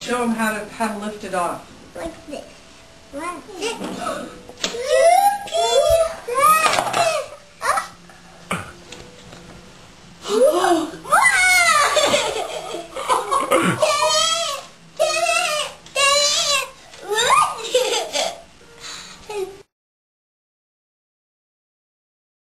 Show them how to lift it off. Like this. One. Oh,